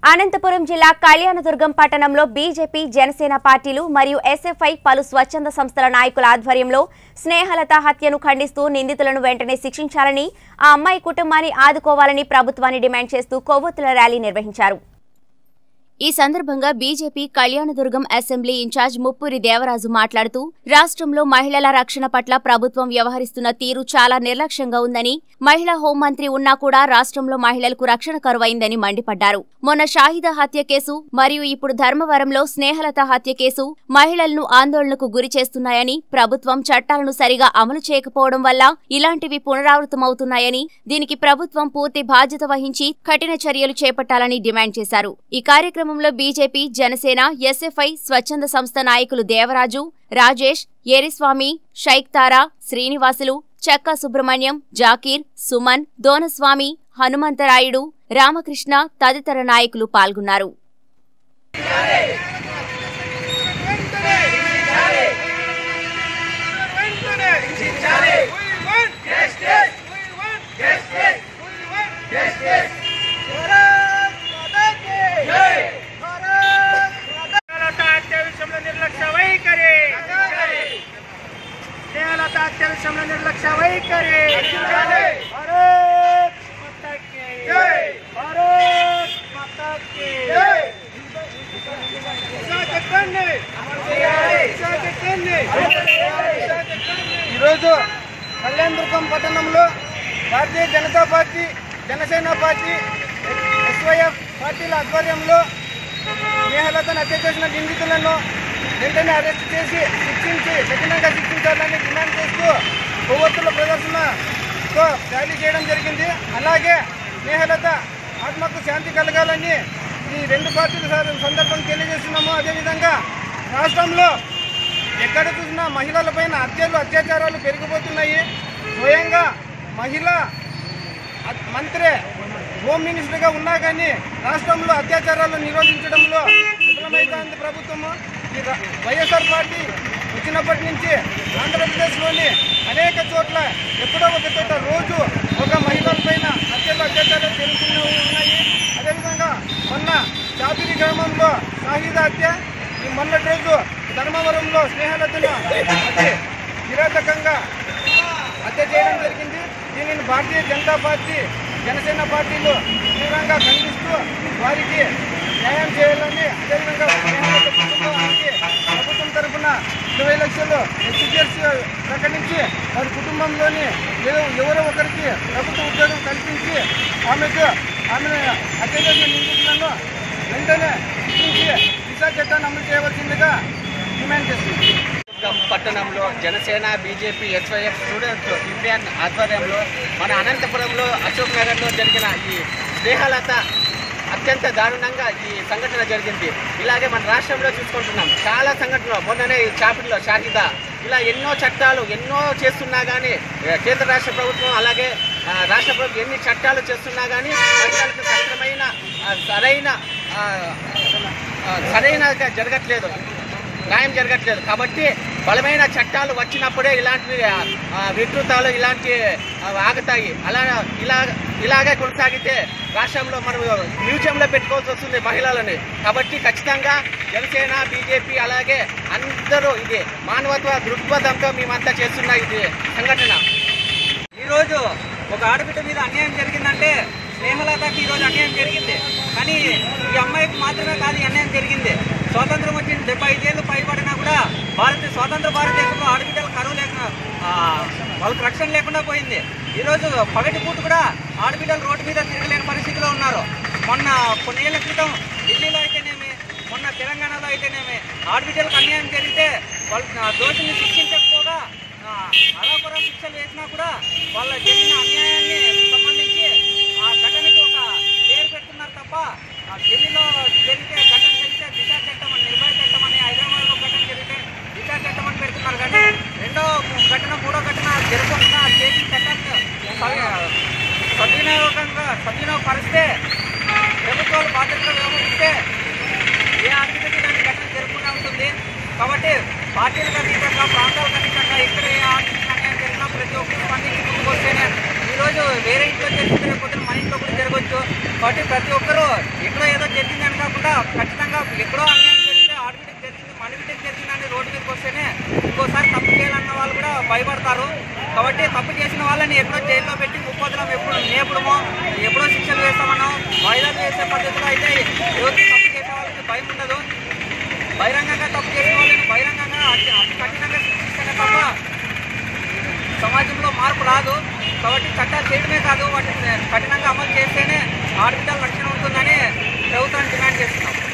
అనంతపురం జిల్లా కళ్యాణదుర్గం పట్టణంలో బీజేపీ జనసేన పార్టీలు మరియు ఎస్ఎఫ్ఐ పలు స్వచ్ఛంద సంస్థల నాయకుల ఆధ్వర్యంలో స్నేహలత హత్యను ఖండిస్తూ నిందితులను వెంటనే శిక్షించాలని ఆ అమ్మాయి కుటుంబాన్ని ఆదుకోవాలని ప్రభుత్వాన్ని డిమాండ్ చేస్తూ కొవ్వొత్తుల ర్యాలీ నిర్వహించారు। ఈ సందర్భంగా BJP Kalyandurgam assembly incharge Muppuri Devaraju మాట్లాడుతూ రాష్ట్రంలో మహిళల రక్షణ పట్ల ప్రభుత్వం వ్యవహరిస్తున్న తీరు చాలా నిర్లక్ష్యంగా ఉందని, మహిళా హోంమంత్రి ఉన్నా కూడా రాష్ట్రంలో మహిళలకు రక్షణ కరువైందని మండిపడ్డారు। మొన్న షాహిదా హత్య కేసు మరియు ఇప్పుడు ధర్మవరంలో స్నేహలత హత్య కేసు మహిళలను ఆందోళనకు గురి చేస్తున్నాయని, ప్రభుత్వం చట్టాలను సరిగా అమలు చేయకపోవడం వల్ల ఇలాంటివి పునరావృతమవుతున్నాయని, దీనికి ప్రభుత్వం పూర్తి బాధ్యత వహించి కఠిన చర్యలు చేపట్టాలని డిమాండ్ చేశారు। ఈ కార్యక్రమంలో బీజేపీ, జనసేన, ఎస్ఎఫ్ఐ స్వచ్ఛంద సంస్థ నాయకులు దేవరాజు, రాజేష్, ఏరిస్వామి, షైక్ తారా, శ్రీనివాసులు, చెక్క సుబ్రహ్మణ్యం, జాకీర్, సుమన్, దోనస్వామి, హనుమంతరాయుడు, రామకృష్ణ తదితర నాయకులు పాల్గొన్నారు। निर्लक्ष्य वैखरी कल्याणदुर्गम पट्टणंलो Bharatiya Janata party, Janasena party, SYF पार्टीల ఆధ్వర్యంలో స్నేహలతను హత్య చేసిన నిందితులను వెంటనే అరెస్ట్ చేసి శిక్షించి కఠినంగా శిక్షించాలని డిమాండ్ చేస్తూ కొవ్వొత్తుల ప్రదర్శనతో ర్యాలీ చేయడం జరిగింది। అలాగే స్నేహలత ఆత్మకు శాంతి కలగాలని ఈ రెండు పార్టీల సందర్భంగా తెలియజేస్తున్నాము। అదేవిధంగా రాష్ట్రంలో ఎక్కడ చూసినా మహిళలపైన హత్యలు, అత్యాచారాలు పెరిగిపోతున్నాయి। స్వయంగా మహిళా మంత్రి హోమ్ మినిస్టర్గా ఉన్నా కానీ రాష్ట్రంలో అత్యాచారాలు నిరోధించడంలో విఫలమైంది ప్రభుత్వము। వైఎస్ఆర్ పార్టీ వచ్చినప్పటి నుంచి ఆంధ్రప్రదేశ్లోని అనేక చోట్ల ఎప్పుడో ఒక చోట రోజు ఒక మహిళలపైన హత్యలు, అత్యాచారాలు జరుగుతూనే ఉన్నాయి। అదేవిధంగా మొన్న చాపిరి గ్రామంలో షాహిదా హత్య, ఈ మొన్నటి రోజు ధర్మవరంలో స్నేహలతను కిరాతకంగా హత్య చేయడం జరిగింది। దీనిని భారతీయ జనతా పార్టీ, జనసేన పార్టీలు తీవ్రంగా ఖండిస్తూ వారికి న్యాయం చేయాలని, అదేవిధంగా స్నేహలత కుటుంబానికి ప్రభుత్వం తరఫున 20 లక్షలు ఎక్స్‌గ్రేషియస్ ప్రకటించి వారి కుటుంబంలోని ఎవరో ఒకరికి ప్రభుత్వ ఉద్యోగం కల్పించి ఆమెను హత్య చేసిన నిందితులను వెంటనే శిక్షించి దిశా చట్టాన్ని అమలు చేయవలసిందిగా డిమాండ్ చేస్తుంది। పట్టణంలో Janasena, BJP, SYF students union ఆధ్వర్యంలో మన అనంతపురంలో అశోక్ నగర్లో జరిగిన ఈ స్నేహలత అత్యంత దారుణంగా ఈ సంఘటన జరిగింది। ఇలాగే మన రాష్ట్రంలో చూసుకుంటున్నాం చాలా సంఘటనలు, మొన్ననే ఈ చాపిరిలో షాహిదా, ఇలా ఎన్నో చట్టాలు ఎన్నో చేస్తున్నా కానీ కేంద్ర రాష్ట్ర ప్రభుత్వం అలాగే రాష్ట్ర ప్రభుత్వం ఎన్ని చట్టాలు చేస్తున్నా కానీ మహిళలకు సరైన జరగట్లేదు, న్యాయం జరగట్లేదు। కాబట్టి బలమైన చట్టాలు వచ్చినప్పుడే ఇలాంటి వికృతాలు ఇలాంటి ఆగుతాయి। ఇలాగే కొనసాగితే రాష్ట్రంలో మనం మ్యూజియంలో పెట్టుకోవాల్సి వస్తుంది మహిళలని। కాబట్టి ఖచ్చితంగా జనసేన, బీజేపీ అలాగే అందరూ ఇది మానవత్వ దృక్పథంతో మేమంతా చేస్తున్న ఇది సంఘటన। ఈరోజు ఒక ఆడబిడ్డ మీద అన్యాయం జరిగిందంటే స్నేహలతకి ఈరోజు అన్యాయం జరిగింది, కానీ ఈ అమ్మాయికి మాత్రమే కాదు ఈ అన్యాయం జరిగింది। స్వాతంత్రం వచ్చిన 75 ఏళ్ళు పైబడినా కూడా స్వాతంత్ర భారతదేశంలో ఆడబిడ్డలు కరువు లేక వాళ్ళకి రక్షణ లేకుండా పోయింది। ఈరోజు పగటిపూట కూడా ఆడబిడ్డలు రోడ్డు మీద తిరగలేని పరిస్థితిలో ఉన్నారు। మొన్న కొన్నేళ్ల క్రితం ఢిల్లీలో అయితేనేమి, మొన్న తెలంగాణలో అయితేనేమి ఆడబిడ్డలకు అన్యాయం జరిగితే వాళ్ళు దోషుల్ని శిక్షించకపోగా అరాకొర శిక్షలు వేసినా కూడా వాళ్ళ జరిగిన అన్యాయాన్ని సంబంధించి ఆ ఘటనకి ఒక పేరు పెడుతున్నారు తప్ప ఢిల్లీలో జరిగితే ఘటన జరిగితే దిశా చట్టం అని, నిర్భయ చట్టం అని, హైదరాబాద్లో ఘటన జరిగితే దిశా చట్టం అని పెడుతున్నారు। కానీ రెండో ఘటన, మూడో ఘటన జరగకుండా చేసిన చట్టాన్ని సద్వినియోగపరిస్తే ప్రభుత్వాలు బాధ్యతగా వ్యవహరిస్తే ఏ ఆర్థికత ఇలాంటి ఘటన జరగకుండా ఉంటుంది। కాబట్టి పార్టీలకు అతీతంగా, ప్రాంతాలకు అతీతంగా ఇక్కడ ఏ ఆర్థిక అన్యాయం జరిగినా ప్రతి ఒక్కరు స్పందించి ముందుకు వస్తేనే ఈరోజు వేరే ఇంట్లో జరిగితే పొద్దున మన ఇంట్లో కూడా జరగవచ్చు। కాబట్టి ప్రతి ఒక్కరూ ఎక్కడో ఏదో జరిగింది ఖచ్చితంగా ఎక్కడో అన్యాయం జరిగితే ఆడబిడ్డకి జరిగింది మన బిడ్డకి జరిగిందని రోడ్డు మీదకి వస్తేనే ఇంకోసారి తప్పు చేయాలన్న వాళ్ళు కూడా భయపడతారు. కాబట్టి తప్పు చేసిన వాళ్ళని ఎప్పుడో జైల్లో పెట్టి ముప్పొద్దులం ఎప్పుడు నేపడమో ఎప్పుడో శిక్షలు వేస్తామనో వాయిదాలు వేసే పద్ధతిలో అయితే ఎవరికి తప్పు చేసే వాళ్ళకి భయం ఉండదు. బహిరంగంగా తప్పు చేసిన వాళ్ళని బహిరంగంగా అతి కఠినంగా శిక్షిస్తేనే తప్ప సమాజంలో మార్పు రాదు. కాబట్టి చట్టాలు చేయడమే కాదు వాటిని కఠినంగా అమలు చేస్తేనే ఆడబిడ్డల రక్షణ ఉంటుందని ప్రభుత్వాన్ని డిమాండ్ చేస్తున్నాం.